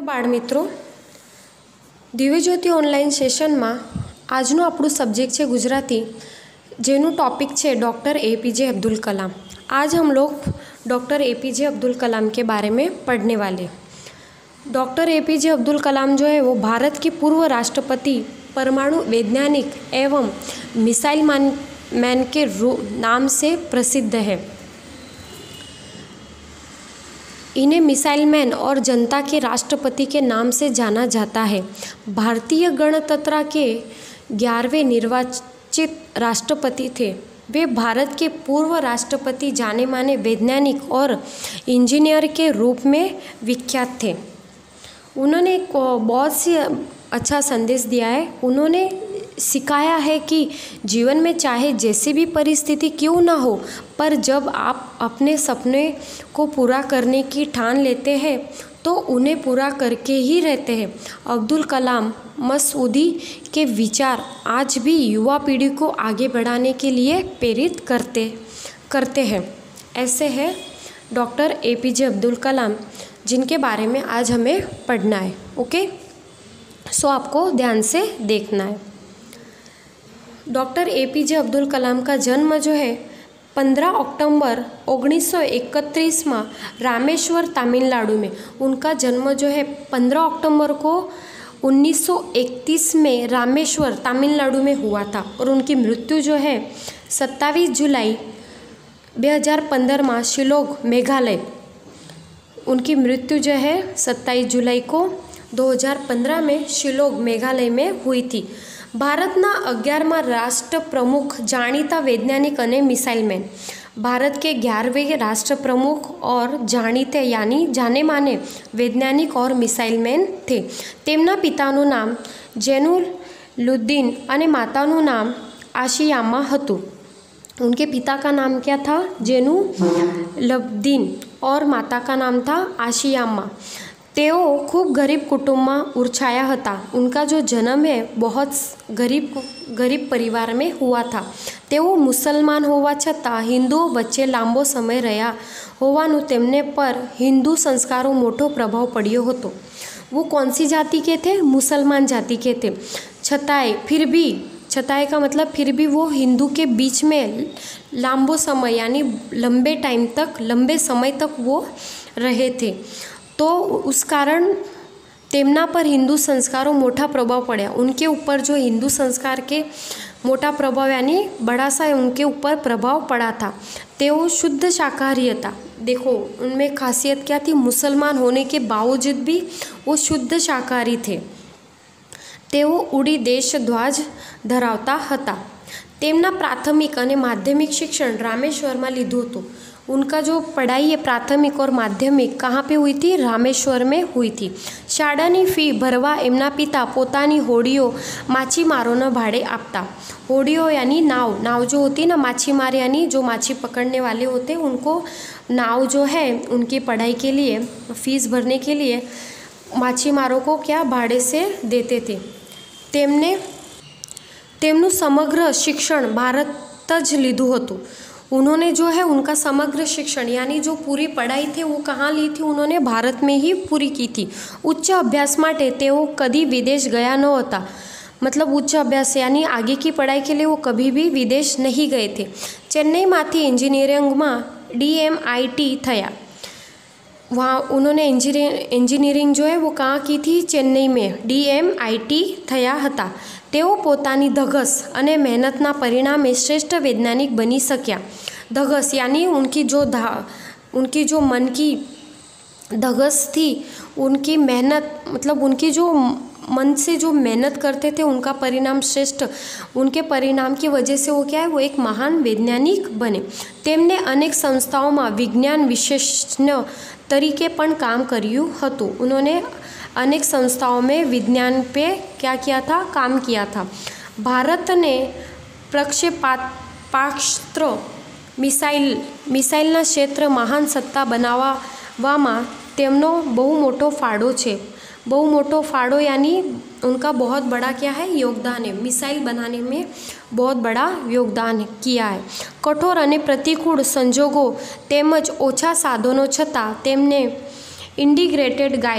બાળ મિત્રો, દિવ્યજ્યોતિ ઓનલાઈન સેશનમાં આજનું આપણું सब्जेक्ट है गुजराती, જેનું टॉपिक है डॉक्टर APJ अब्दुल कलाम। आज हम लोग डॉक्टर APJ अब्दुल कलाम के बारे में पढ़ने वाले। डॉक्टर APJ अब्दुल कलाम जो है वो भारत के पूर्व राष्ट्रपति, परमाणु वैज्ञानिक एवं मिसाइल मैन के नाम से प्रसिद्ध है। इन्हें मिसाइल मैन और जनता के राष्ट्रपति के नाम से जाना जाता है। भारतीय गणतंत्र के 11वें निर्वाचित राष्ट्रपति थे। वे भारत के पूर्व राष्ट्रपति, जाने माने वैज्ञानिक और इंजीनियर के रूप में विख्यात थे। उन्होंने एक बहुत सी अच्छा संदेश दिया है। उन्होंने सिखाया है कि जीवन में चाहे जैसी भी परिस्थिति क्यों ना हो, पर जब आप अपने सपने को पूरा करने की ठान लेते हैं तो उन्हें पूरा करके ही रहते हैं। अब्दुल कलाम मसूदी के विचार आज भी युवा पीढ़ी को आगे बढ़ाने के लिए प्रेरित करते हैं। ऐसे है डॉक्टर APJ अब्दुल कलाम, जिनके बारे में आज हमें पढ़ना है। ओके, सो आपको ध्यान से देखना है। डॉक्टर APJ अब्दुल कलाम का जन्म जो है 15 अक्टूबर 1931 में रामेश्वर, तमिलनाडु में। उनका जन्म जो है 15 अक्टूबर को 1931 में रामेश्वर, तमिलनाडु में हुआ था। और उनकी मृत्यु जो है 27 जुलाई 2015 में शिलोंग, मेघालय। उनकी मृत्यु जो है 27 जुलाई को 2015 में शिलोंग, मेघालय में हुई थी। भारतना 11मा राष्ट्र प्रमुख, जाણીता वैज्ञानिक अने मिसाइल मैन। भारत के 11वें राष्ट्र प्रमुख और जाણીते यानी जाने माने वैज्ञानिक और मिसाइल मैन थे। तेमना पिताનું नाम जैनुलुद्दीन अने माताનું नाम आशियाम्मा हतुं। उनके पिता का नाम क्या था? जैनुलब्दीन, और माता का नाम था आशियाम्मा। तेओ खूब गरीब कुटुंब में उछाया हता। उनका जो जन्म है बहुत गरीब परिवार में हुआ था। तेओ मुसलमान होवा छतां हिंदुओं वच्चे लांबो समय रह्या होवानुं तेमने पर हिंदू संस्कारों मोटो प्रभाव पड़्यो हतो। वो कौन सी जाति के थे? मुसलमान जाति के थे। छतांय का मतलब फिर भी वो हिंदू के बीच में लांबो समय यानी लंबे समय तक वो रहे थे। तो उस कारण तेमना पर हिंदू संस्कारों मोटा प्रभाव पड़ा। उनके ऊपर जो हिंदू संस्कार के मोटा प्रभाव यानी बड़ा सा उनके ऊपर प्रभाव पड़ा था। तेओ शुद्ध शाकाहारी था। देखो उनमें खासियत क्या थी? मुसलमान होने के बावजूद भी वो शुद्ध शाकाहारी थे। तेओ उड़ी देश ध्वज धरावता हता। तेमना प्राथमिक और माध्यमिक शिक्षण रामेश्वर में लीधुं हतुं। उनका जो पढ़ाई है प्राथमिक और माध्यमिक कहाँ पे हुई थी? रामेश्वर में हुई थी। शाळानी फी भरवा एमना पिता पोतानी होड़ीओ माछीमारों भाड़े आपता। होड़ीओ यानी नाव जो होती है ना, माछीमार यानी जो माछी पकड़ने वाले होते हैं, उनको नाव जो है उनकी पढ़ाई के लिए, फीस भरने के लिए माछीमारों को क्या भाड़े से देते थे। तेमનું समग्र शिक्षण भारत ज लीधुं हतुं। उन्होंने जो है उनका समग्र शिक्षण यानी जो पूरी पढ़ाई थी वो कहाँ ली थी? उन्होंने भारत में ही पूरी की थी। उच्च अभ्यास माटे तेओ कदी विदेश गया न होता। मतलब उच्च अभ्यास यानी आगे की पढ़ाई के लिए वो कभी भी विदेश नहीं गए थे। चेन्नई माथी इंजीनियरिंग में DMIT थया। वहाँ उन्होंने इंजीनियरिंग जो है वो कहाँ की थी? चेन्नई में DMIT थया हता। तेओ पोतानी धगस अने मेहनतना परिणामे श्रेष्ठ वैज्ञानिक बनी सक्या। धगस यानी उनकी जो मन की धगस थी, उनकी मेहनत, मतलब उनकी जो मन से जो मेहनत करते थे उनका परिणाम श्रेष्ठ, उनके परिणाम की वजह से वो क्या है, वो एक महान वैज्ञानिक बने। तेमने अनेक संस्थाओं में विज्ञान विशेषज्ञ तरीके पण काम कर्યું હતું। उन्होंने अनेक संस्थाओं में विज्ञान पे क्या किया था? काम किया था। भारत ने प्रक्षेपास्त्र मिसाइलना क्षेत्र महान सत्ता बनाववामां तेमनो बहु मोटो फाळो छे। बहु मोटो फाड़ो यानी उनका बहुत बड़ा क्या है? योगदान है। मिसाइल बनाने में बहुत बड़ा योगदान किया है। कठोर अने प्रतिकूल संजोगों तेमज ओछा साधनों छतां तेमने integrated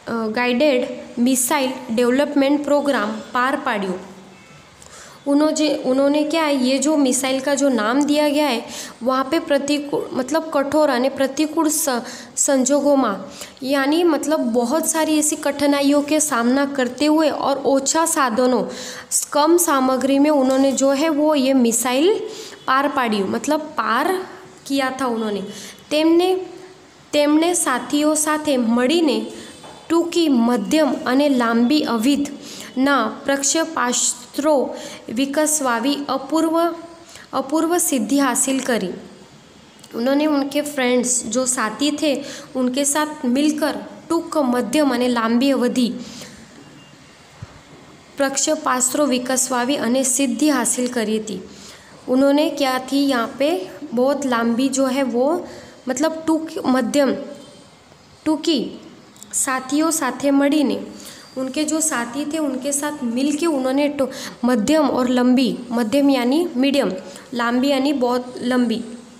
guided missile development programme पार पाड्यो। उन्होंने क्या है, ये जो मिसाइल का जो नाम दिया गया है वहाँ पे प्रतिकूल मतलब कठोर અને प्रतिकूल संजोगों में यानी मतलब बहुत सारी ऐसी कठिनाइयों के सामना करते हुए और ओछा साधनों कम सामग्री में उन्होंने जो है वो ये मिसाइल पार पाड़ी मतलब पार किया था। उन्होंने तेमने साथीओ साथे मळीने टूंकी मध्यम અને લાંબી અવધિના પ્રક્ષેપાસ્ત્રો વિકસાવી अपूर्व सिद्धि हासिल करी। उन्होंने उनके फ्रेंड्स जो साथी थे उनके साथ मिलकर टूंक मध्यम અને લાંબી अवधि प्रक्षेपास्त्रों विकसावी અને सिद्धि हासिल करी थी। उन्होंने क्या थी यहाँ पे बहुत लंबी जो है वो मतलब टूंकी साथियों साथे मळीने उनके जो साथी थे उनके साथ मिलके उन्होंने मध्यम और लंबी, मध्यम यानी मीडियम, लंबी यानी बहुत लंबी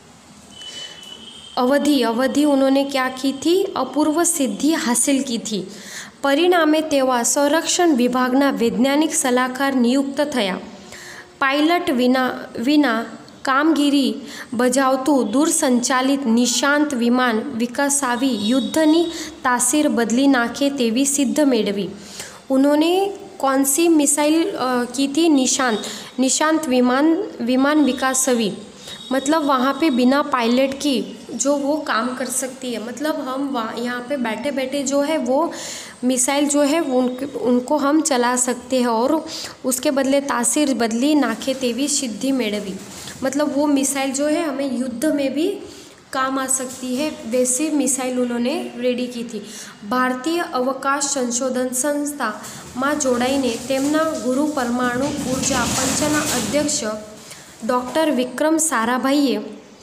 अवधि उन्होंने क्या की थी, अपूर्व सिद्धि हासिल की थी। परिणामे तेवा संरक्षण विभागना वैज्ञानिक सलाहकार नियुक्त थया। पायलट विना कामगीरी बजावतुं दूरसंचालित निशांत विमान विकसावी युद्धनी तासीर बदली नाखे तेवी सिद्ध मेळवी। उन्होंने कौन सी मिसाइल की थी, निशांत विमान विकसावी मतलब वहाँ पे बिना पायलट की जो वो काम कर सकती है। मतलब हम यहाँ पे बैठे बैठे जो है वो मिसाइल जो है उनको हम चला सकते हैं और उसके बदले तासीर बदली नाखे तेवी सिद्धि मेळवी मतलब वो मिसाइल जो है हमें युद्ध में भी काम आ सकती है, वैसी मिसाइल उन्होंने रेडी की थी। भारतीय अवकाश संशोधन संस्था में जोड़ाईने तेमना गुरु परमाणु ऊर्जा पंचना अध्यक्ष डॉक्टर विक्रम साराभाईए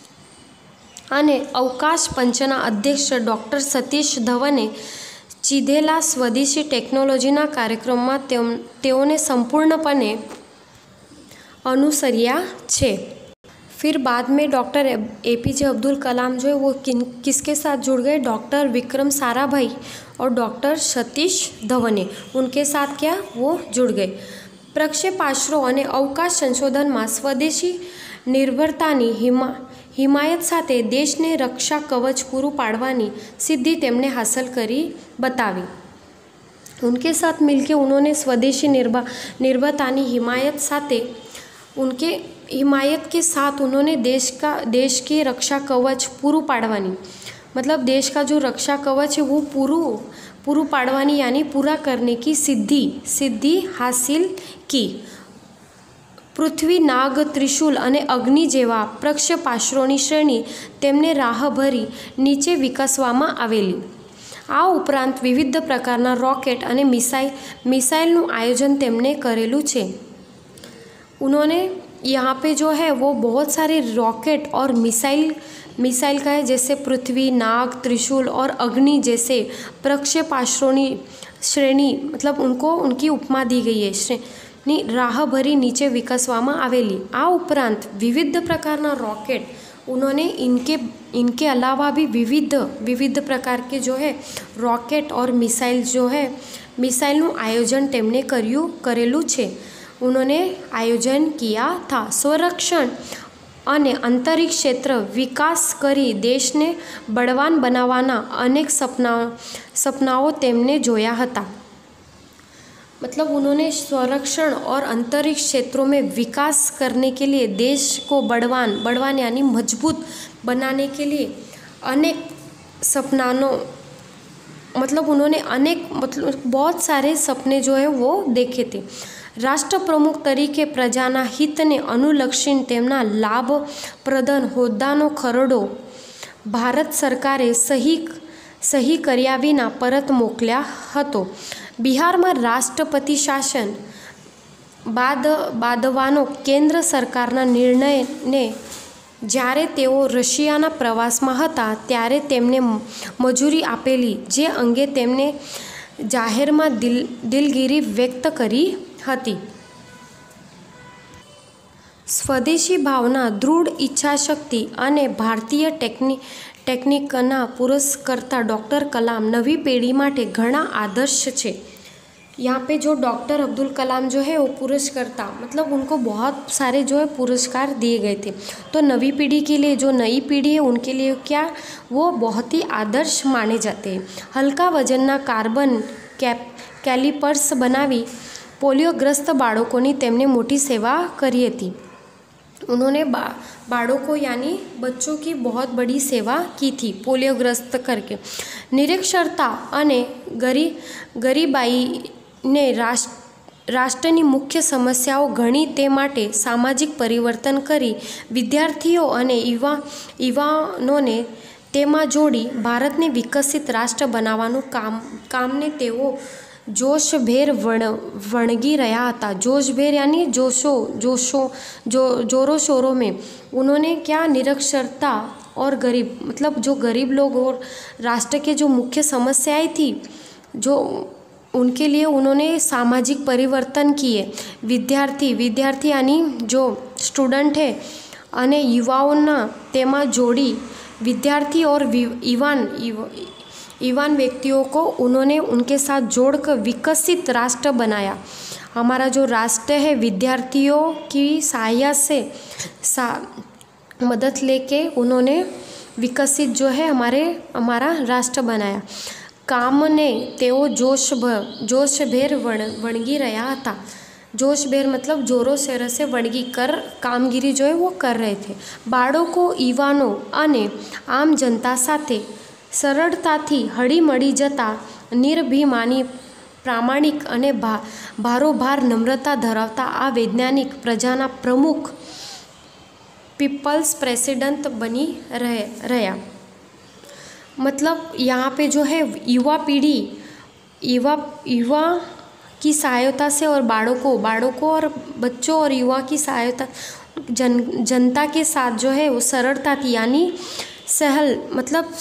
અને અવકાશ પંચના અધ્યક્ષ ડૉક્ટર સતીશ ધવને ચીધેલા સ્વદેશી ટેકનોલોજીના કાર્યક્રમમાં તેઓને સંપૂર્ણપણે अनुसरिया छे। फिर बाद में डॉक्टर APJ अब्दुल कलाम जो है वो किसके साथ जुड़ गए, डॉक्टर विक्रम साराभाई और डॉक्टर सतीश धवने, उनके साथ क्या वो जुड़ गए। प्रक्षेपास्त्रों અને अवकाश संशोधन में स्वदेशी निर्भरतानी हिमायत साथे देशने रक्षा कवच पूरू पाड़वानी सिद्धि तेमने हासिल करी बतावी। उनके साथ मिलके उन्होंने स्वदेशी निर्भरतानी हिमायत साथे उनके हिमायत के साथ उन्होंने देश के रक्षा कवच पूरू पाड़वानी मतलब देश का जो रक्षा कवच है वो पूरू पाड़वानी यानी पूरा करने की सिद्धि हासिल की। पृथ्वी, नाग, त्रिशूल અને અગ્નિ જેવા પ્રક્ષેપાસ્ત્રોની શ્રેણી તેમને રાહભરી નીચે વિકસાવવામાં આવેલી। આ ઉપરાંત વિવિધ પ્રકારના રોકેટ અને મિસાઇલનું આયોજન તેમણે કરેલું છે। उन्होंने यहाँ पे जो है वो बहुत सारे रॉकेट और मिसाइल का है, जैसे पृथ्वी, नाग, त्रिशूल और अग्नि जैसे प्रक्षेपास्त्रों श्रेणी मतलब उनको उनकी उपमा दी गई है। श्रेणी राहभरी नीचे विकसवामां आवेली। आ उपरांत विविध प्रकारना रॉकेट उन्होंने इनके अलावा भी विविध प्रकार के जो है रॉकेट और मिसाइल जो है मिसाइलનું आयोजन तेमने करेलू छे। उन्होंने आयोजन किया था। संरक्षण અને अंतरिक्ष क्षेत्र विकास करी देश ने बलवान बनावाना अनेक सपनाओं तेमने जोया हता। मतलब उन्होंने संरक्षण और अंतरिक्ष क्षेत्रों में विकास करने के लिए देश को बलवान यानी मजबूत बनाने के लिए अनेक सपनाओं मतलब उन्होंने मतलब बहुत सारे सपने जो है वो देखे थे। राष्ट्र प्रमुख तरीके प्रजाना हितने अनुलक्षीने तेमना लाभप्रद होद्दानो खरडो भारत सरकारे सही कर्या विना परत मोकल्या हतो। बिहार में राष्ट्रपति शासन बांधवानो केन्द्र सरकारना निर्णयने જ્યારે તેઓ રશિયાના પ્રવાસમાં હતા ત્યારે તેમને મંજૂરી આપેલી, જે અંગે તેમણે જાહેરમાં દિલગીરી વ્યક્ત કરી હતી। સ્વદેશી ભાવના, દૃઢ ઈચ્છાશક્તિ અને ભારતીય ટેકનિકના પુરસ્કર્તા ડૉક્ટર કલામ नवी पीढ़ी માટે ઘણા आदर्श છે। यहाँ पे जो डॉक्टर अब्दुल कलाम जो है वो पुरस्कर्ता मतलब उनको बहुत सारे जो है पुरस्कार दिए गए थे। तो नवी पीढ़ी के लिए जो नई पीढ़ी है उनके लिए क्या वो बहुत ही आदर्श माने जाते हैं। हल्का वजनना कार्बन कैलिपर्स बनावी पोलियोग्रस्त बाळकोनी तेमने मोटी सेवा करी थी। उन्होंने बाळकों यानी बच्चों की बहुत बड़ी सेवा की थी पोलियोग्रस्त करके। निरक्षरता अने गरीबाई ने राष्ट्रनी मुख्य समस्याओं घणी ते माटे सामाजिक परिवर्तन करी विद्यार्थीओ अने युवानोने तेमां जोड़ी भारत ने विकसित राष्ट्र बनावानुं कामने तेओ जोशभेर वणगी रह्या हता। जोशभेर यानी जोरों शोरों में उन्होंने क्या निरक्षरता और गरीब मतलब जो गरीब लोग और राष्ट्र के जो मुख्य समस्याएं थी जो उनके लिए उन्होंने सामाजिक परिवर्तन किए। विद्यार्थी यानी जो स्टूडेंट है अने युवाओना तेमा जोड़ी विद्यार्थी और युवान व्यक्तियों को उन्होंने उनके साथ जोड़कर विकसित राष्ट्र बनाया। हमारा जो राष्ट्र है विद्यार्थियों की सहायता से मदद लेके उन्होंने विकसित जो है हमारा राष्ट्र बनाया। कामने तेओ जोशभेर वणगी रह्या हता। जोशभेर मतलब जोरों शोरों से वणगी कर कामगीरी जो है वो कर रहे थे। बाळको युवानों अने आम जनता साथे सरळताथी हळीमळी जता निर्भिमानी प्रामाणिक अने भारोभार नम्रता धरावता आ वैज्ञानिक प्रजाना प्रमुख पीपल्स प्रेसिडेंट बनी रह्या। मतलब यहाँ पे जो है युवा पीढ़ी युवा की सहायता से और बाळकों और बच्चों और युवा की सहायता जनता के साथ जो है वो सरलता थी यानी सहल मतलब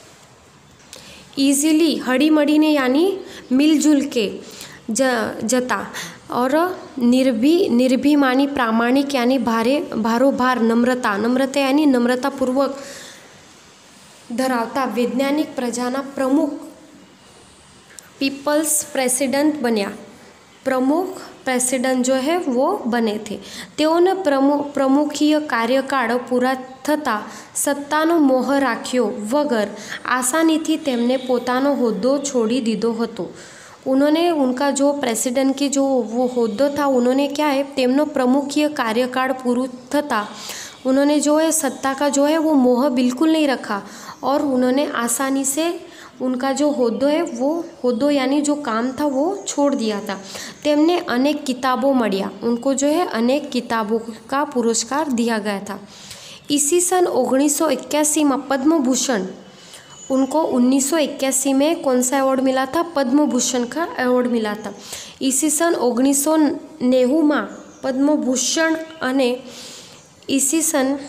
इजीली हड़ी ने यानी मिलजुल के जता और निर्भिमानी प्रामाणिक यानी भारोभार नम्रता यानी नम्रतापूर्वक धरावता वैज्ञानिक प्रजाना प्रमुख पीपल्स प्रेसिडेंट बन्या। प्रमुख प्रेसिडेंट जो है वो बने थे। तेओने प्रमुखीय कार्यकाळ पूरा थता सत्तानो मोह राख्यो वगर आसानीथी तेमने पोतानो होद्दो छोड़ी दीधो हतो। उन्होंने उनका जो प्रेसिडेंट की जो वो होद्दो था उन्होंने क्या है तेमनो प्रमुखीय कार्यकाळ पूरा थता उन्होंने जो है सत्ता का जो है वो मोह बिल्कुल नहीं रखा और उन्होंने आसानी से उनका जो होद्दो है वो होद्दो यानी जो काम था वो छोड़ दिया था। तेमने अनेक किताबों मळ्या उनको जो है अनेक किताबों का पुरस्कार दिया गया था। इसी सन 1981 में पद्म भूषण उनको 1981 में कौन सा अवार्ड मिला था? पद्म भूषण का अवार्ड मिला था। इसी सन 1990 में पद्म भूषण अने इसी सन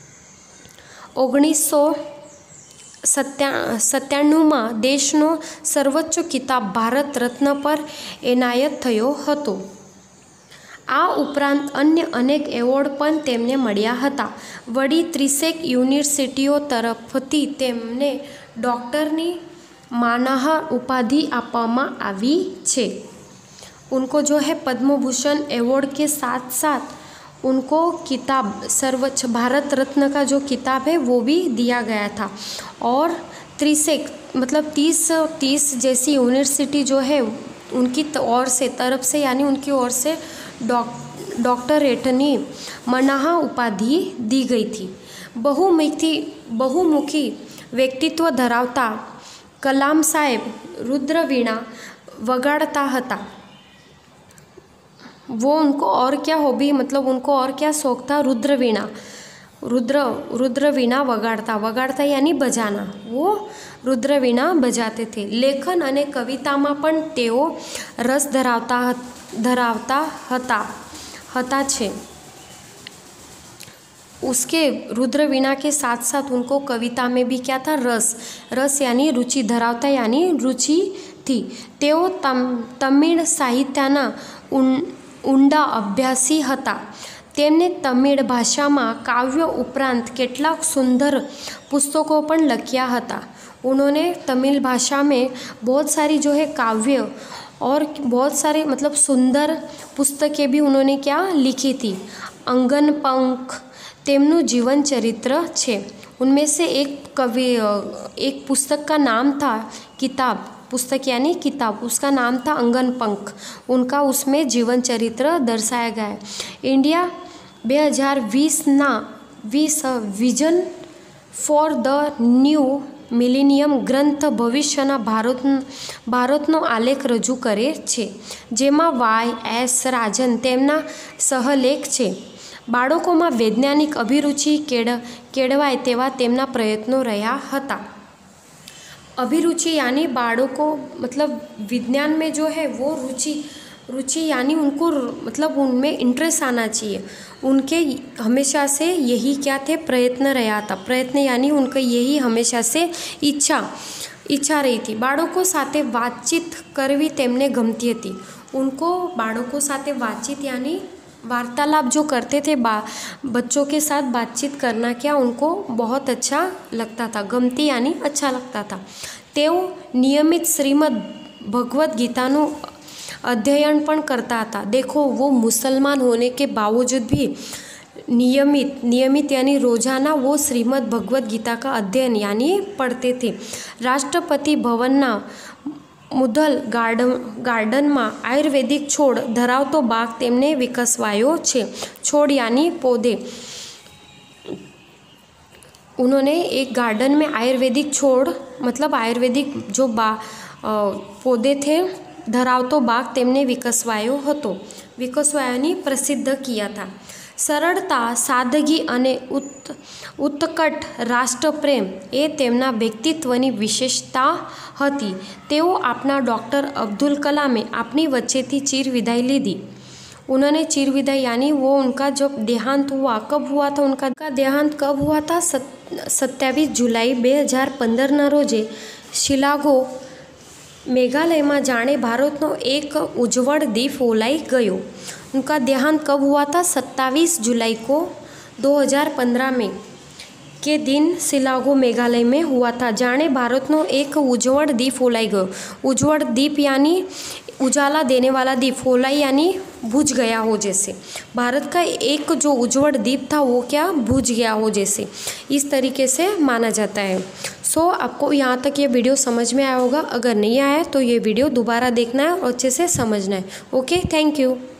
1997 में देशनो सर्वोच्च किताब भारत रत्न पर एनायत थयो हतो। आ उपरांत अन्य अनेक एवोर्ड पण तेमने मळ्या हता। वडी 30 युनिवर्सिटीओ तरफथी तेमने डॉक्टरनी मानहार उपाधि आपवामां आवी छे। उनको जो है पद्म भूषण एवोर्ड के साथ साथ उनको किताब सर्वोच्च भारत रत्न का जो किताब है वो भी दिया गया था। और 30 मतलब 30 जैसी यूनिवर्सिटी जो है उनकी ओर से तरफ से यानी उनकी ओर से डॉक्टरेटनी मनाहा उपाधि दी गई थी। बहुमुखी व्यक्तित्व धरावता कलाम साहेब रुद्रवीणा वगाड़ता हता। वो उनको और क्या हॉबी मतलब उनको और क्या शौक था? रुद्रवीणा वगाड़ता यानी बजाना। वो रुद्रवीणा बजाते थे। लेखन अने कवितामां पण तेओ रस धरावता हता छे। उसके रुद्रवीणा के साथ साथ उनको कविता में भी क्या था? रस यानी रुचि धरावता यानी रुचि थी। तेओ तमिळ साहित्याना ઊંડા અભ્યાસી હતા। તેમણે તમિળ ભાષામાં કાવ્યો ઉપરાંત કેટલાક સુંદર पुस्तकों પણ લખ્યા હતા। उन्होंने तमिल भाषा में बहुत सारी जो है काव्य और बहुत सारे मतलब सुंदर पुस्तकें भी उन्होंने क्या लिखी थी। अंगन पंख તેમનું जीवन चरित्र છે। उनमें से एक पुस्तक का नाम था किताब, पुस्तक यानी किताब, उसका नाम था अंगन पंख। उनका उसमें जीवन चरित्र दर्शाया गया है। India 2020 vision for the new millennium ગ્રંથ ભવિષ્યના ભારતનો આલેખ રજૂ કરે છે, જેમાં YS રાજન તેમના સહલેખ છે। બાળકોમાં વૈજ્ઞાનિક અભિરુચિ કેળવાય તેવા તેમના પ્રયત્નો રહ્યા હતા। अभिरुचि यानी बाड़ों को मतलब विज्ञान में जो है वो रुचि यानी उनको मतलब उनमें इंटरेस्ट आना चाहिए। उनके हमेशा से यही क्या थे, प्रयत्न रहा था। प्रयत्न यानी उनका यही हमेशा से इच्छा रही थी। बाळको साथे बातचीत करवी तेमने गमती थी। उनको बाळको साथे बातचीत यानी वार्तालाप जो करते थे बच्चों के साथ बातचीत करना क्या उनको बहुत अच्छा लगता था। गमती यानी अच्छा लगता था। तेओ नियमित श्रीमद् भगवद गीताનું अध्ययन पण करता था। देखो वो मुसलमान होने के बावजूद भी नियमित यानी रोजाना वो श्रीमद् भगवद गीता का अध्ययन यानी पढ़ते थे। राष्ट्रपति भवनना मुदल गार्डन में आयुर्वेदिक छोड़ धरावतो बाग तेमने विकसवायो छे। छोड़ यानी पौधे, उन्होंने एक गार्डन में आयुर्वेदिक छोड़ मतलब आयुर्वेदिक जो पौधे थे धरावतो बाग तेमने विकसवायोनी प्रसिद्ध किया था। सरलता, सादगी अने उत्कट राष्ट्रप्रेम ए तेमना व्यक्तित्वनी विशेषता हती। तेओ आपना डॉक्टर अब्दुल कलामे अपनी वच्चेथी चीर विदाई लीधी। उन्होंने चीर विदाई यानी वो उनका जब देहांत हुआ, कब हुआ था उनका देहांत कब हुआ था? 27 जुलाई 2015 रोजे शिलागो मेघालय में जाने भारतनो एक उज्जवल दीप ओलाई गयो। उनका देहांत कब हुआ था? 27 जुलाई को 2015 में के दिन शिलागो मेघालय में हुआ था। जाने भारतनो एक उज्जवल दीप ओलाई गयो। उज्जवल दीप यानी उजाला देने वाला दीप, ओलाई यानी बुझ गया हो जैसे। भारत का एक जो उज्जवल दीप था वो क्या बुझ गया हो जैसे, इस तरीके से माना जाता है। आपको यहाँ तक ये वीडियो समझ में आया होगा। अगर नहीं आया तो ये वीडियो दोबारा देखना है और अच्छे से समझना है। Okay, thank you.